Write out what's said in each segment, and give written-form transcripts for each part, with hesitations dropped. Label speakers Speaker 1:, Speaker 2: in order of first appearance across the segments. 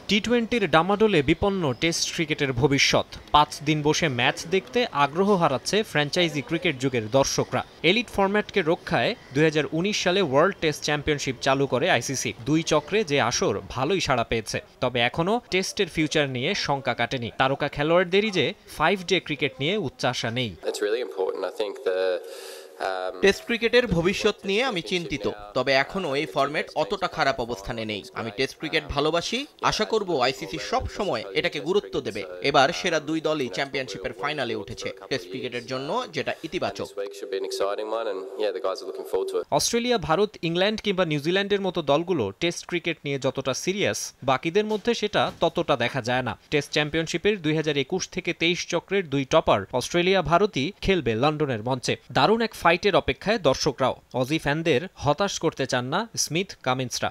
Speaker 1: টি-20-র ডামাডোলে বিপন্ন টেস্ট ক্রিকেটের ভবিষ্যৎ। 5 দিন বসে ম্যাচ দেখতে আগ্রহ হারাচ্ছে ফ্র্যাঞ্চাইজি ক্রিকেট যুগের দর্শকরা। এলিট ফরম্যাটকে রক্ষায় 2019 সালে ওয়ার্ল্ড টেস্ট চ্যাম্পিয়নশিপ চালু করে আইসিসি। 2 চক্রে যে আসর ভালোই সাড়া পেয়েছে, তবে এখনও টেস্টের ফিউচার নিয়ে শঙ্কা কাটেনি। তারকা খেলোয়াড়দেরই যে 5 ডে ক্রিকেট নিয়ে উচ্চাশা নেই।
Speaker 2: টেস্ট ক্রিকেটের ভবিষ্যৎ নিয়ে আমি চিন্তিত, তবে এখনও এই ফরম্যাট অতটা খারাপ অবস্থানে নেই। আমি টেস্ট ক্রিকেট ভালোবাসি, আশা করব আইসিসি সব সময় এটাকে গুরুত্ব দেবে। এবার সেরা 2 দলই চ্যাম্পিয়নশিপের ফাইনালে উঠেছে, টেস্ট ক্রিকেটের জন্য যেটা ইতিবাচক।
Speaker 1: অস্ট্রেলিয়া, ভারত, ইংল্যান্ড কিংবা নিউজিল্যান্ডের মতো দলগুলো টেস্ট ক্রিকেট নিয়ে যতটা সিরিয়াস, বাকিদের মধ্যে সেটা ততটা দেখা যায় না। টেস্ট চ্যাম্পিয়নশিপের 2021 থেকে 23 চক্রের 2 টপার অস্ট্রেলিয়া, ভারতই খেলবে লন্ডনের মঞ্চে। দারুণ এক ফাইটের অপেক্ষায় দর্শকরাও। অজি ফ্যানদের হতাশ করতে চান না স্মিথ কামিন্সরা।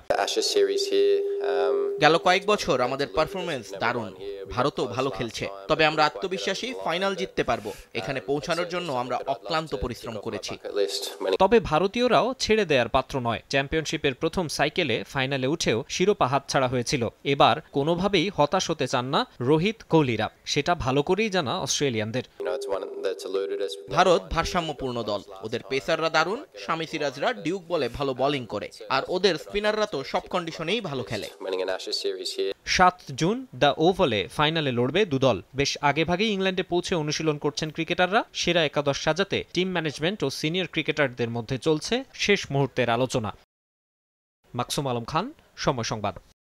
Speaker 2: গেল কয়েক বছর আমাদের পারফরমেন্স দারুণ, ভারতও ভালো খেলছে, তবে আমরা আত্মবিশ্বাসী ফাইনাল জিততে পারবো। এখানে পৌঁছানোর জন্য আমরা অক্লান্ত পরিশ্রম করেছি।
Speaker 1: তবে ভারতীয়রাও ছেড়ে দেওয়ার পাত্র নয়। চ্যাম্পিয়নশিপের প্রথম সাইকেলে ফাইনালে উঠেও শিরোপা হাতছাড়া হয়েছিল। এবার কোনোভাবেই হতাশ হতে চান না রোহিত, কোহলিরা। সেটা ভালো করেই জানা অস্ট্রেলিয়ানদের।
Speaker 2: ভারত ভারসাম্যপূর্ণ দল, ওদের পেসাররা দারুণ, শামি সিরাজরা ডিউক বলে ভালো বোলিং করে, আর ওদের স্পিনাররা তো সব কন্ডিশনেই ভালো খেলে।
Speaker 1: 7 জুন দ্য ওভালে ফাইনালে লড়বে 2 দল। বেশ আগেভাগেই ইংল্যান্ডে পৌঁছে অনুশীলন করছেন ক্রিকেটাররা। সেরা একাদশ সাজাতে টিম ম্যানেজমেন্ট ও সিনিয়র ক্রিকেটারদের মধ্যে চলছে শেষ মুহূর্তের আলোচনা। মাকসুম আলম খান, সময় সংবাদ।